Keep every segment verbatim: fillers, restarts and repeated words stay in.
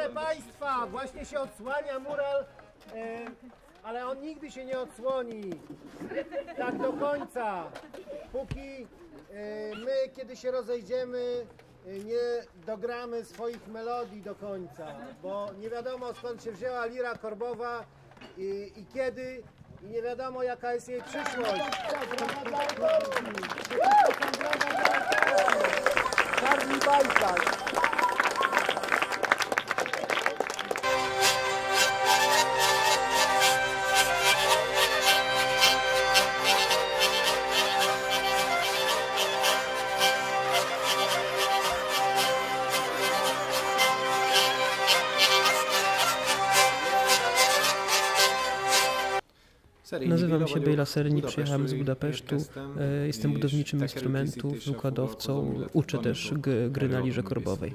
Proszę Państwa, właśnie się odsłania mural, e, ale on nigdy się nie odsłoni tak do końca, póki e, my, kiedy się rozejdziemy, e, nie dogramy swoich melodii do końca, bo nie wiadomo, skąd się wzięła lira korbowa i, i kiedy, i nie wiadomo, jaka jest jej przyszłość. Karli Bajtak. Nazywam się Bejla Serni, przyjechałem z Budapesztu, jestem budowniczym instrumentów, wykładowcą, uczę też gry na lirze korbowej.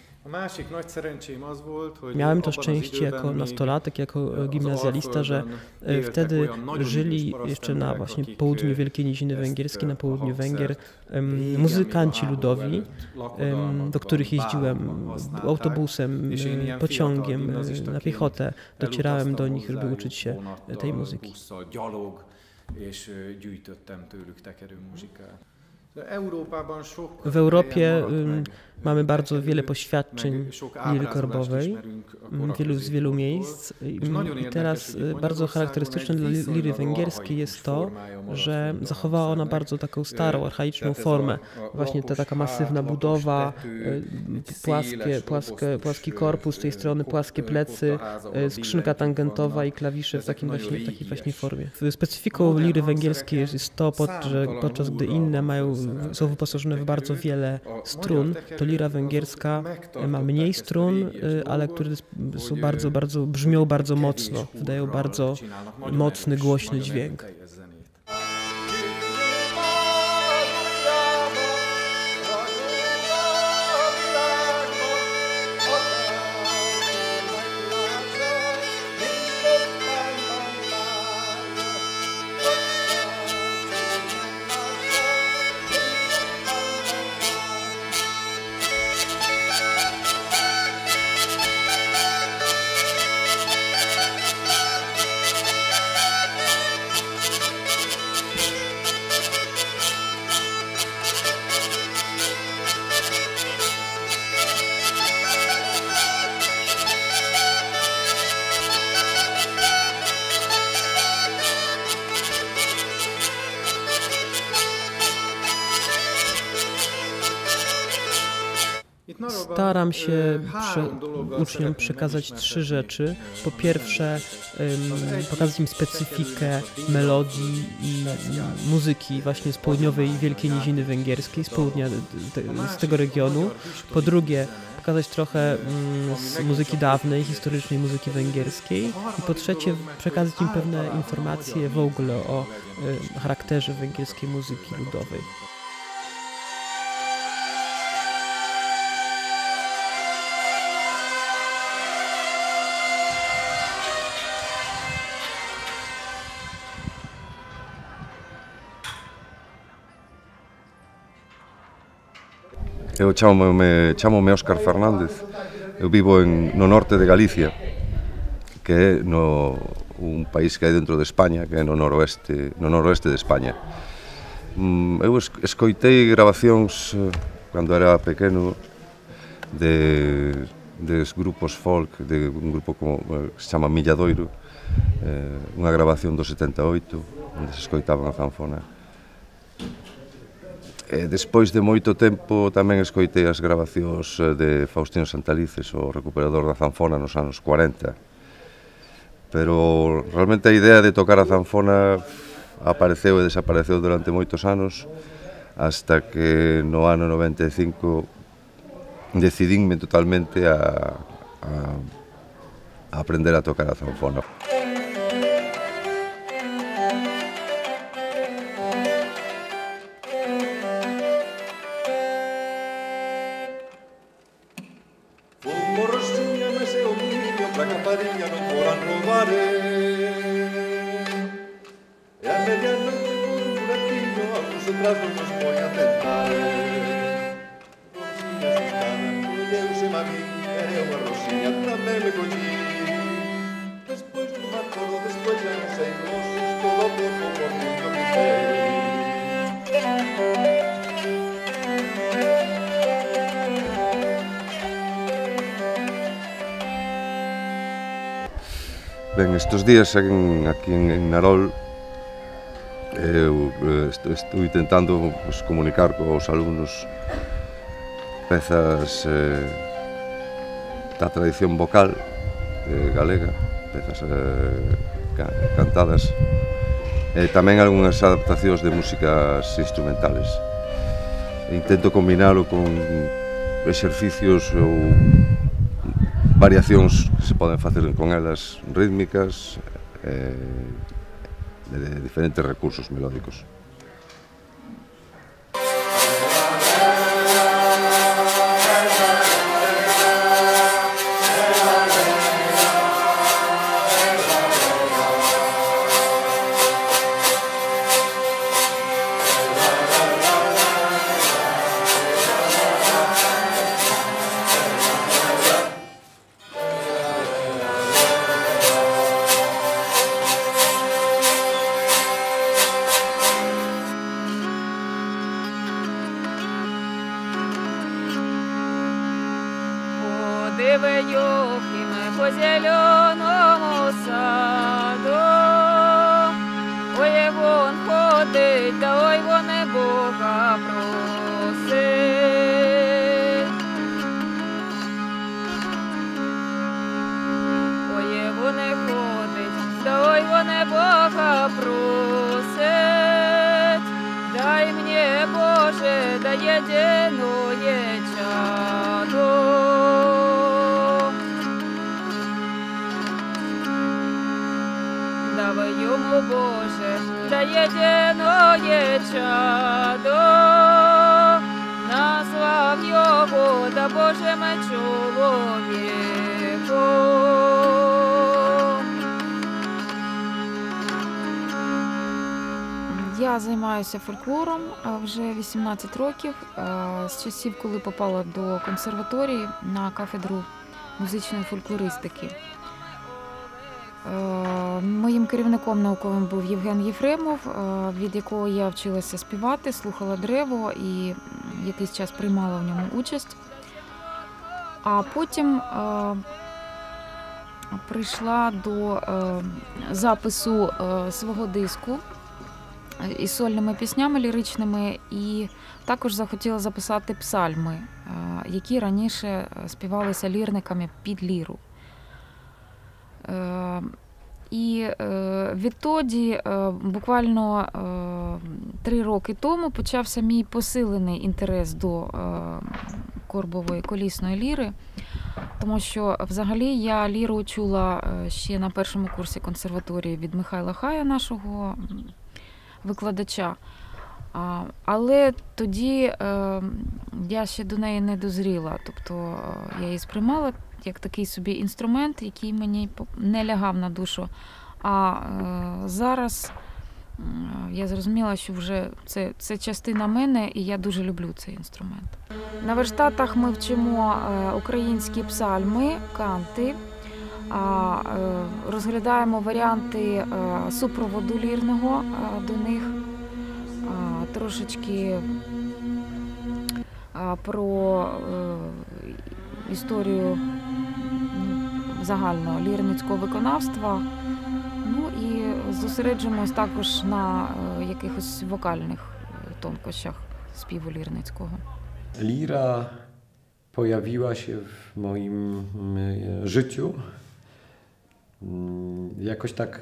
Miałem to szczęście jako nastolatek, jako gimnazjalista, że wtedy żyli jeszcze na właśnie południu Wielkiej Niziny Węgierskiej, na południu Węgier, muzykanci ludowi, do których jeździłem autobusem, pociągiem, na piechotę. Docierałem do nich, żeby uczyć się tej muzyki. W Europie mamy bardzo wiele poświadczeń liry korbowej, wielu z wielu miejsc. I teraz bardzo charakterystyczne dla liry węgierskiej jest to, że zachowała ona bardzo taką starą, archaiczną formę. Właśnie ta taka masywna budowa, płaskie, płaskie, płaski korpus, z tej strony płaskie plecy, skrzynka tangentowa i klawisze w takim właśnie, takiej właśnie formie. Specyfiką liry węgierskiej jest to, że podczas gdy inne mają, są wyposażone w bardzo wiele strun, to lira węgierska ma mniej strun, ale które są bardzo, bardzo, brzmią bardzo mocno, wydają bardzo mocny, głośny dźwięk. Staram się prze, uczniom przekazać trzy rzeczy. Po pierwsze, um, pokazać im specyfikę melodii i muzyki właśnie z południowej Wielkiej Niziny Węgierskiej, z południa te, z tego regionu. Po drugie, pokazać trochę um, z muzyki dawnej, historycznej muzyki węgierskiej. I po trzecie, przekazać im pewne informacje w ogóle o um, charakterze węgierskiej muzyki ludowej. Eu chamo-me chamo-me Óscar Fernández, eu vivo en, no norte de Galicia, que é no, un país que hai dentro de España, que é no noroeste, no noroeste de España. Eu escoitei grabacións cando era pequeno de, de grupos folk, de un grupo como, que se chama Milladoiro, eh, unha grabación do setenta e oito, onde se escoitaba a zanfona. E despois de moito tempo tamén escoitei as grabacións de Faustino Santalices, o recuperador da zanfona nos anos cuarenta. Pero realmente a idea de tocar a zanfona apareceu e desapareceu durante moitos anos, hasta que no ano noventa e cinco decidínme totalmente a, a, a aprender a tocar a zanfona. e unha rosiña tamén me collín. Despois non me acordo, despois já non sei, non susto do tempo por dentro que sei. Ben, estes días en, aquí en, en Narol eu estou, estou intentando pues, comunicar cos alumnos pezas eh, da tradición vocal eh, galega, pezas eh, ca, cantadas e tamén algunhas adaptacións de músicas instrumentales. E intento combinalo con exercicios ou variacións que se poden facer con elas rítmicas eh, de diferentes recursos melódicos. Юхиме по зеленому саду, ой, вон ходить, да ой, вон и Бога просить. Ой, вон и ходить, да ой, вон и Бога просить. Дай мне, Боже, да єдиное чадо. Давай йому, Боже, да єдиное чадо, назвав його, да Божим чоловіком. Я займаюся фольклором вже вісімнадцять років, з часів, коли попала до консерваторії на кафедру музичної фольклористики. Моїм керівником науковим був Євген Єфремов, від якого я вчилася співати, слухала древо і якийсь час приймала в ньому участь. А потім прийшла до запису свого диску із сольними піснями ліричними і також захотіла записати псальми, які раніше співалися лірниками під ліру. І відтоді, буквально три роки тому, почався мій посилений інтерес до корбової колісної ліри, тому що взагалі я ліру чула ще на першому курсі консерваторії від Михайла Хая, нашого викладача. Але тоді я ще до неї не дозріла, тобто я її сприймала як такий собі інструмент, який мені не лягав на душу. А зараз я зрозуміла, що вже це, це частина мене, і я дуже люблю цей інструмент. На верштатах ми вчимо українські псальми, канти, розглядаємо варіанти супроводу лірного до них, трошечки про історію загального лірницького виконавства. Ну і зосереджуємось також на якихось вокальних тонкощах співу lirnickiego. Lira pojawiła się w moim życiu jakoś tak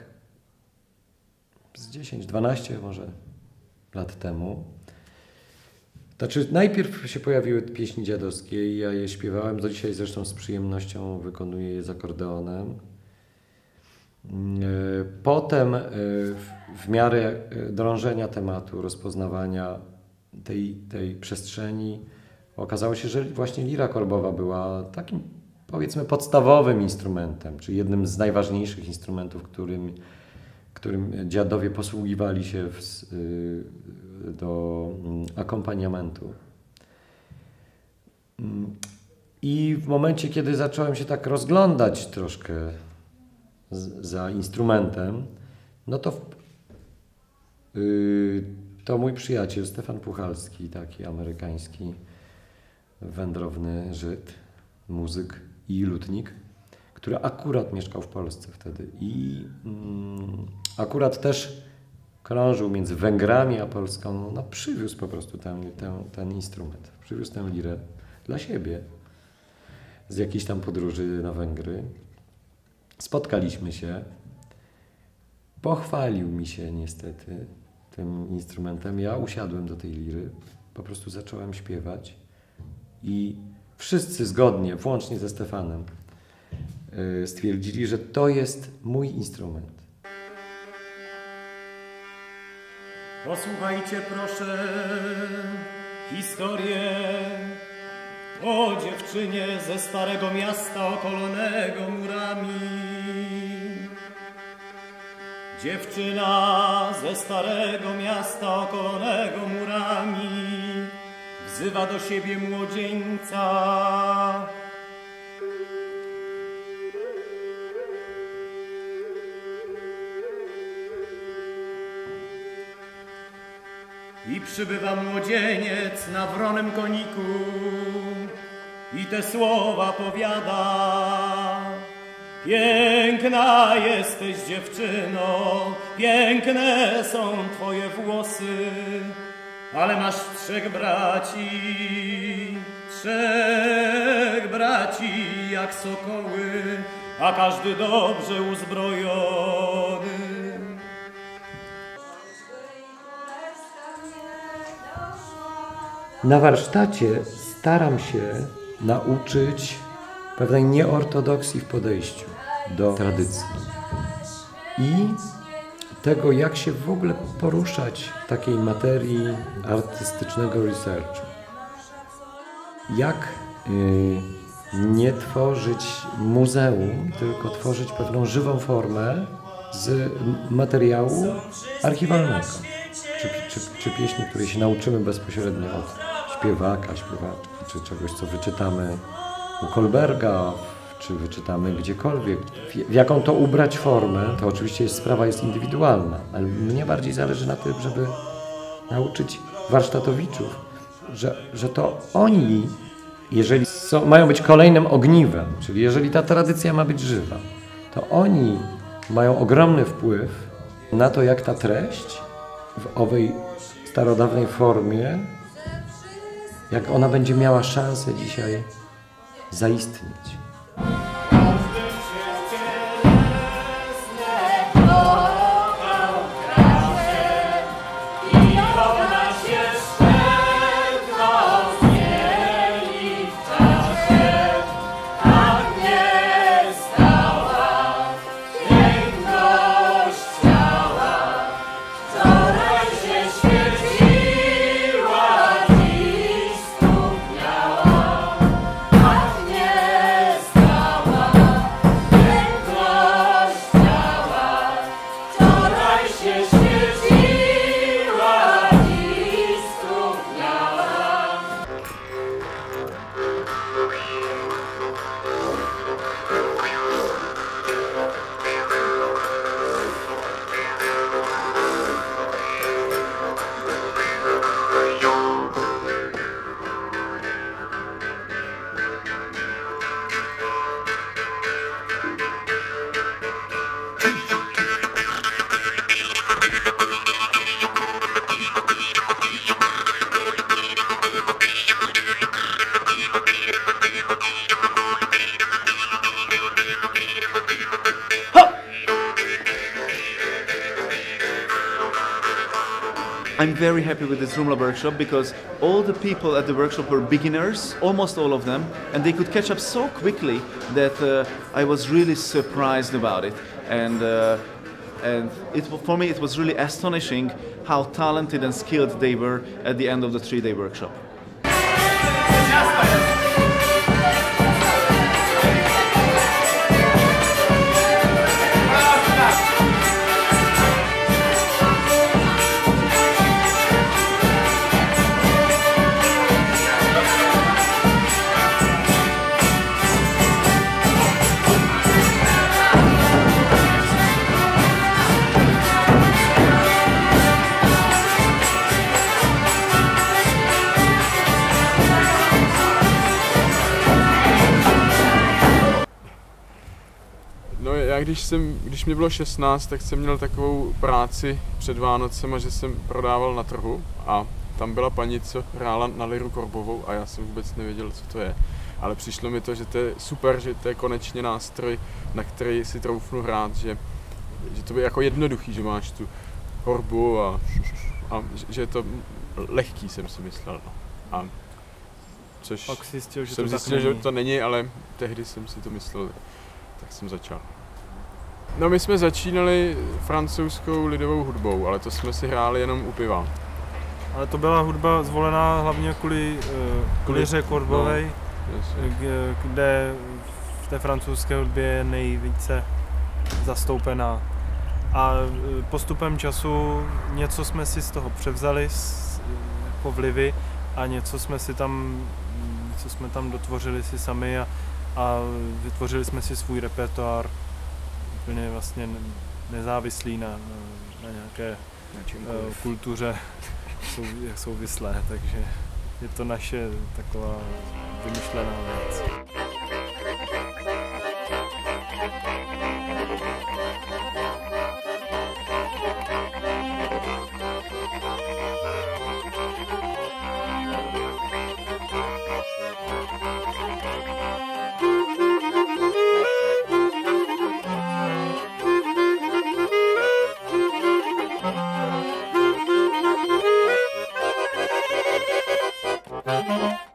z dziesięć dwanaście może lat temu. Znaczy, najpierw się pojawiły pieśni dziadowskie i ja je śpiewałem, do dzisiaj zresztą z przyjemnością wykonuję je z akordeonem. Potem w miarę drążenia tematu, rozpoznawania tej, tej przestrzeni okazało się, że właśnie lira korbowa była takim, powiedzmy, podstawowym instrumentem, czy jednym z najważniejszych instrumentów, którym, którym dziadowie posługiwali się w, do akompaniamentu. I w momencie, kiedy zacząłem się tak rozglądać troszkę z, za instrumentem, no to, yy, to mój przyjaciel Stefan Puchalski, taki amerykański wędrowny Żyd, muzyk i lutnik, który akurat mieszkał w Polsce wtedy i mm, akurat też krążył między Węgrami a Polską, no przywiózł po prostu ten, ten, ten instrument, przywiózł tę lirę dla siebie z jakiejś tam podróży na Węgry. Spotkaliśmy się, pochwalił mi się niestety tym instrumentem, ja usiadłem do tej liry, po prostu zacząłem śpiewać i wszyscy zgodnie, włącznie ze Stefanem, stwierdzili, że to jest mój instrument. Posłuchajcie proszę historię o dziewczynie ze starego miasta okolonego murami. Dziewczyna ze starego miasta okolonego murami wzywa do siebie młodzieńca. I przybywa młodzieniec na wronym koniku i te słowa powiada. Piękna jesteś dziewczyno, piękne są twoje włosy, ale masz trzech braci, trzech braci jak sokoły, a każdy dobrze uzbrojony. Na warsztacie staram się nauczyć pewnej nieortodoksji w podejściu do tradycji i tego, jak się w ogóle poruszać w takiej materii artystycznego researchu. Jak y, nie tworzyć muzeum, tylko tworzyć pewną żywą formę z materiału archiwalnego. Czy, czy, czy pieśni, której się nauczymy bezpośrednio od śpiewaka, śpiewaczki, czy czegoś, co wyczytamy u Kolberga, czy wyczytamy gdziekolwiek. W, w jaką to ubrać formę, to oczywiście jest, sprawa jest indywidualna, ale mnie bardziej zależy na tym, żeby nauczyć warsztatowiczów, że, że to oni, jeżeli są, mają być kolejnym ogniwem, czyli jeżeli ta tradycja ma być żywa, to oni mają ogromny wpływ na to, jak ta treść w owej starodawnej formie, jak ona będzie miała szansę dzisiaj zaistnieć. I'm very happy with this Rumla workshop because all the people at the workshop were beginners, almost all of them, and they could catch up so quickly that uh, I was really surprised about it. And uh, and it, for me it was really astonishing how talented and skilled they were at the end of the three-day workshop. já když, jsem, když mě bylo šestnáct, tak jsem měl takovou práci před Vánocema, že jsem prodával na trhu a tam byla paní, co hrála na liru korbovou a já jsem vůbec nevěděl, co to je. Ale přišlo mi to, že to je super, že to je konečně nástroj, na který si troufnu hrát, že, že to je jako jednoduchý, že máš tu korbu a, a že je to lehký, jsem si myslel. No. A což Pak zjistil, že jsem to zjistil, že to není, ale tehdy jsem si to myslel, tak jsem začal. No my jsme začínali francouzskou lidovou hudbou, ale to jsme si hráli jenom u piva. Ale to byla hudba zvolená hlavně kvůli uh, liře korbové, no, kde v té francouzské hudbě je nejvíce zastoupená. A postupem času něco jsme si z toho převzali jako vlivy a něco jsme si tam, něco jsme tam dotvořili si sami a, a vytvořili jsme si svůj repertoár úplně vlastně nezávislý na, na, na nějaké uh, kultuře sou, souvislé, takže je to naše taková vymyšlená věc. Thank you.